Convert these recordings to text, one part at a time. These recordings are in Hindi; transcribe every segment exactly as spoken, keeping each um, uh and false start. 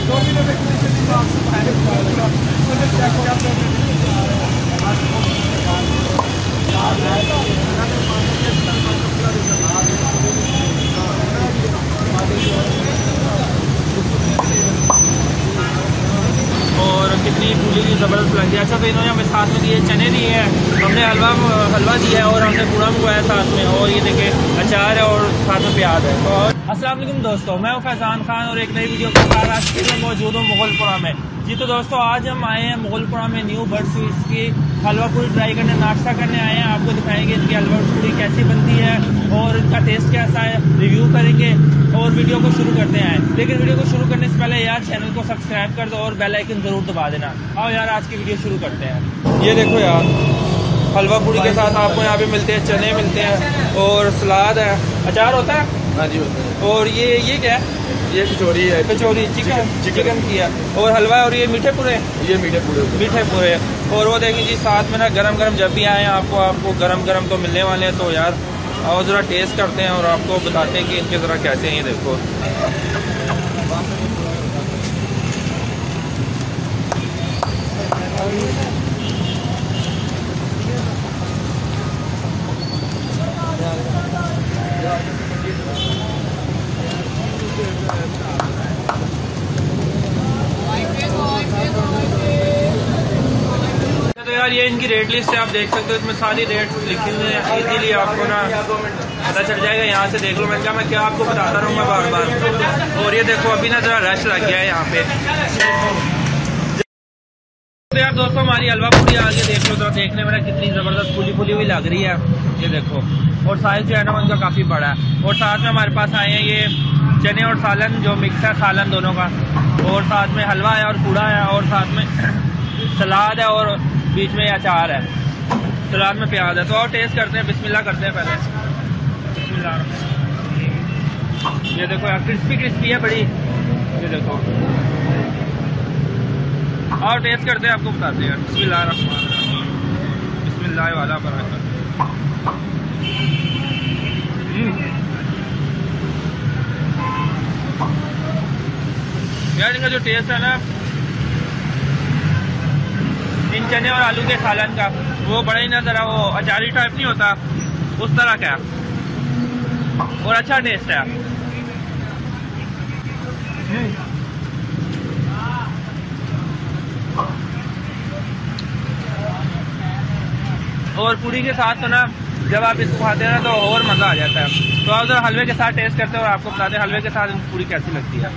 और कितनी पूरी की ज़बरदस्त लग गया। अच्छा तो इन्होंने हमें साथ में दिए चने दिए हैं, हमने हलवा हलवा दिया है और हमने पूड़ा मंगवाया साथ में, और ये देखिए अचार है और साथ में प्याज है। तो अस्सलाम वालेकुम दोस्तों, मैं हूं फैज़ान खान और एक नई वीडियो के साथ आज फिर मौजूद हूँ मुगलपुरा में। जी तो दोस्तों आज हम आए हैं मुगलपुरा में न्यू बर्ड स्वीट्स की हलवा पूरी ट्राई करने, नाश्ता करने आए हैं। आपको दिखाएंगे इनकी हलवा पूरी कैसी बनती है और इनका टेस्ट कैसा है, रिव्यू करेंगे और वीडियो को शुरू करते हैं। लेकिन वीडियो को शुरू करने से पहले यार चैनल को सब्सक्राइब कर दो और बेल आइकन जरूर दबा देना। आओ यार आज की वीडियो शुरू करते हैं। ये देखो यार हलवा पूरी के साथ आपको यहाँ पे मिलते हैं चने मिलते हैं और सलाद है, अचार होता है। हाँ जी होता है। और ये ये क्या है? ये कचौरी है। कचौरी चिकन चिकन की है और हलवा है। और ये मीठे पूरे, ये मीठे पूरे मीठे पूरे। और वो देखिए जी साथ में ना गरम गरम जब भी आए आपको आपको गरम गरम तो मिलने वाले हैं। तो यार और ज़रा टेस्ट करते हैं और आपको बताते हैं कि इनके ज़रा कैसे हैं। ये देखो तो यार ये इनकी रेट लिस्ट है, आप देख सकते हो इसमें सारी रेट लिखी हुई है, इजीली आपको ना पता चल जाएगा। यहाँ से देख लो, मैं क्या मैं क्या आपको बताता रहूँगा बार बार। और ये देखो अभी ना जरा रश लग गया है यहाँ पे। तो यार दोस्तों हमारी हलवा पूरी आगे देख लो, तो देखने में कितनी जबरदस्त फूली फूली हुई लग रही है। ये देखो और साइज जो है ना उनका काफी बड़ा है। और साथ में हमारे पास आए हैं ये चने और सालन जो मिक्स है, सालन दोनों का। और साथ में हलवा है और पूड़ा है और साथ में सलाद है और बीच में अचार है, सलाद में प्याज है। तो और टेस्ट करते हैं, बिस्मिल्लाह करते हैं पहले। बिस्मिल्लाह। ये देखो यार क्रिस्पी क्रिस्पी है बड़ी। ये देखो और टेस्ट करते हैं, आपको बताते हैं। बिस्मिल्लाह बिस्मिल्लाह वाला बराबर। यार इनका जो टेस्ट है ना इन चने और आलू के सालन का, वो बड़ा ही ना जरा वो अचारी टाइप नहीं होता उस तरह का, और अच्छा टेस्ट है। और पूरी के साथ तो ना जब आप इसको खाते हैं ना तो और मजा आ जाता है। तो आप जरा हलवे के साथ टेस्ट करते हैं और आपको बताते हैं हलवे के साथ पूरी कैसी लगती है।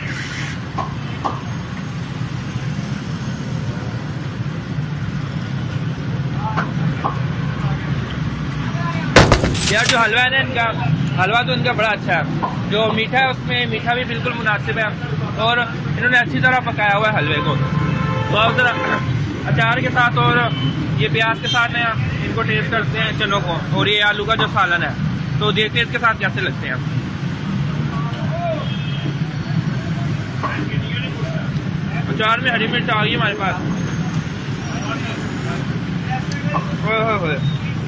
यार जो हलवा है ना इनका, हलवा तो इनका बड़ा अच्छा है। जो मीठा है उसमें मीठा भी बिल्कुल मुनासिब है और इन्होंने अच्छी तरह पकाया हुआ है हलवे को। तो अब जरा अचार के साथ और ये प्याज के साथ ना इनको टेस्ट करते हैं चनों को, और ये आलू का जो सालन है तो देखते हैं इसके साथ कैसे लगते हैं। अचार में हरी मिर्च आ गई हमारे पास। ओए होए होए,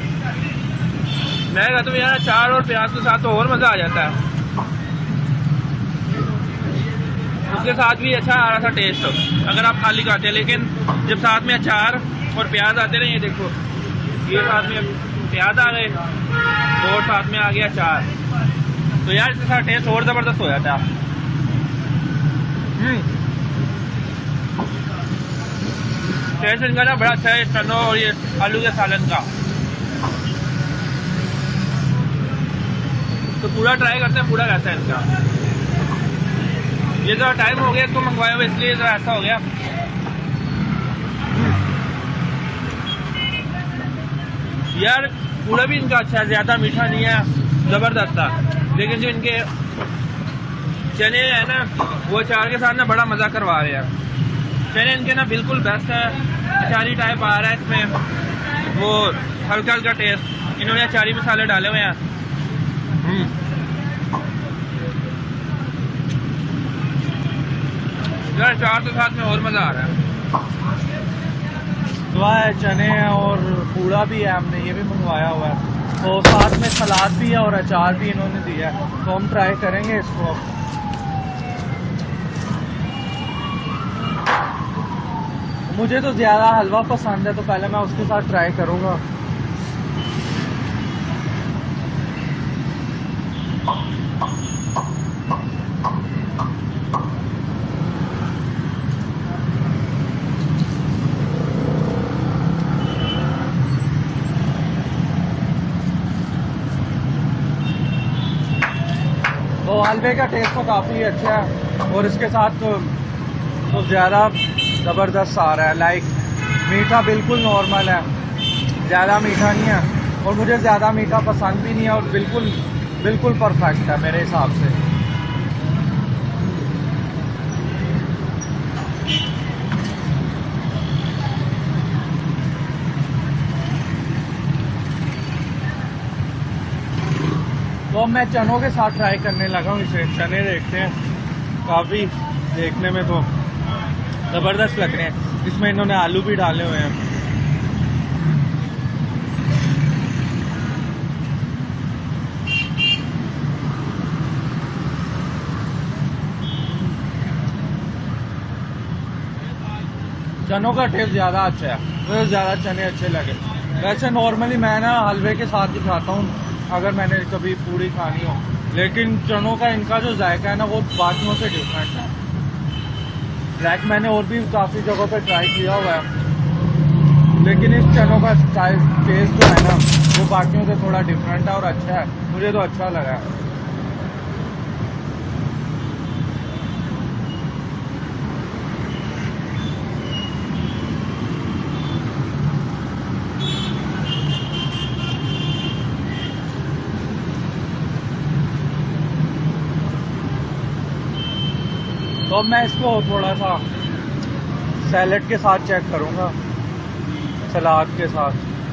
मैं कहता हूँ यार अचार और प्याज के साथ तो और मजा आ जाता है। उसके साथ भी अच्छा आ रहा था टेस्ट अगर आप खाली खाते हैं, लेकिन जब साथ में अचार और प्याज आते रहे, ये देखो ये साथ में प्याज आ गए और साथ में आ गया अचार, तो यार इसके साथ टेस्ट और जबरदस्त हो जाता है। टेस्ट इनका ना बड़ा अच्छा है चनों और ये आलू के सालन का। तो पूरा ट्राई करते हैं, पूरा कैसा है इनका। ये जो टाइम हो गया इसको मंगवाया हुआ, इसलिए जो ऐसा हो गया। यार पूरा भी इनका अच्छा है, ज्यादा मीठा नहीं है, जबरदस्त था। लेकिन जो इनके चने है ना वो अचार के साथ ना बड़ा मजा करवा रहे हैं। चने इनके ना बिल्कुल बेस्ट है, अचारी टाइप आ रहा है इसमें, वो हल्का हल्का टेस्ट। इन्होंने अचारी मसाले डाले हुए हैं। यार अचार के साथ में और मजा आ रहा है। तो है चने हैं और पूड़ा भी है, हमने ये भी मंगवाया हुआ है। तो साथ में सलाद भी है और अचार भी इन्होंने दिया है, तो हम ट्राई करेंगे इसको। मुझे तो ज़्यादा हलवा पसंद है, तो पहले मैं उसके साथ ट्राई करूँगा। तो हलवे का टेस्ट तो काफ़ी अच्छा है और इसके साथ तो, तो ज़्यादा ज़बरदस्त आ रहा है। लाइक मीठा बिल्कुल नॉर्मल है, ज़्यादा मीठा नहीं है और मुझे ज़्यादा मीठा पसंद भी नहीं है और बिल्कुल बिल्कुल परफेक्ट है मेरे हिसाब से। तो अब मैं चनों के साथ ट्राई करने लगा हूँ इसे। चने देखते हैं, काफ़ी देखने में तो ज़बरदस्त लग रहे हैं। इसमें इन्होंने आलू भी डाले हुए हैं। चनों का टेस्ट ज़्यादा अच्छा है, मुझे ज़्यादा चने अच्छे लगे। वैसे नॉर्मली मैं ना हलवे के साथ ही खाता हूँ अगर मैंने कभी पूड़ी खानी हो, लेकिन चनों का इनका जो जायका है ना वो बाकियों से डिफरेंट है। लाइक मैंने और भी काफ़ी जगहों पे ट्राई किया हुआ है, लेकिन इस चनों का टेस्ट जो है ना वो बाकियों से थोड़ा डिफरेंट है और अच्छा है, मुझे तो अच्छा लगा है। तो अब मैं इसको थोड़ा सा सैलेड के साथ चेक करूँगा, सलाद के साथ,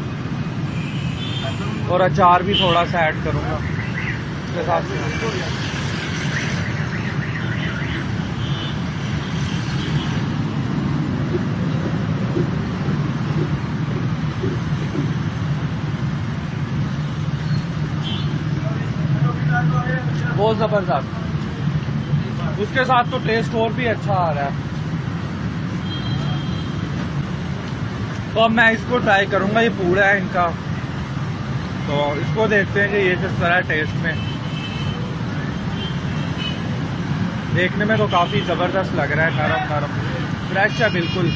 और अचार भी थोड़ा सा ऐड करूँगा इसके साथ। बहुत ज़बरदस्त। उसके साथ तो टेस्ट और भी अच्छा आ रहा है। तो अब मैं इसको ट्राई करूंगा। ये पूरा है इनका, तो इसको देखते हैं कि ये किस तरह टेस्ट में। देखने में तो काफ़ी ज़बरदस्त लग रहा है, नरम नरम फ्रेश है बिल्कुल।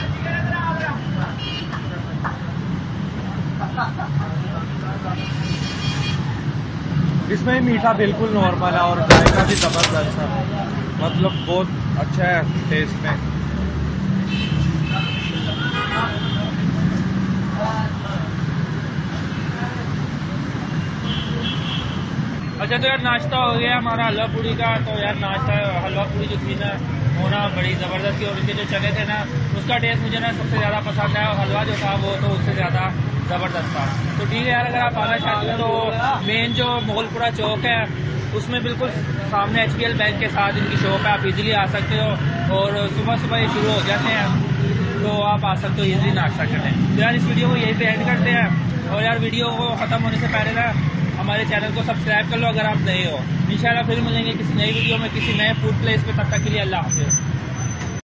इसमें मीठा बिल्कुल नॉर्मल है और जायका भी ज़बरदस्त है, मतलब बहुत अच्छा है टेस्ट में। अच्छा, तो यार नाश्ता हो गया हमारा हलवा पूड़ी का। तो यार नाश्ता हलवा पूड़ी जो थी ना वो ना बड़ी ज़बरदस्त थी, और उनके जो चने थे ना उसका टेस्ट मुझे ना सबसे ज़्यादा पसंद है, और हलवा जो था वो तो उससे ज़्यादा ज़बरदस्त था। तो ठीक है यार, अगर आप आना चाहते हो तो मेन जो मोगलपुरा चौक है उसमें बिल्कुल सामने एच बी एल बैंक के साथ इनकी शॉप है, आप इजीली आ सकते हो। और सुबह सुबह ये शुरू हो जाते हैं तो आप आ सकते हो इजीली नाश्ता करने। तो यार इस वीडियो को यहीं पे एंड करते हैं, और यार वीडियो को ख़त्म होने से पहले ना हमारे चैनल को सब्सक्राइब कर लो अगर आप नए हो। इंशाल्लाह फिर मिलेंगे किसी नई वीडियो में किसी नए फूड प्लेस पे, तब तक के लिए अल्लाह हाफिज़।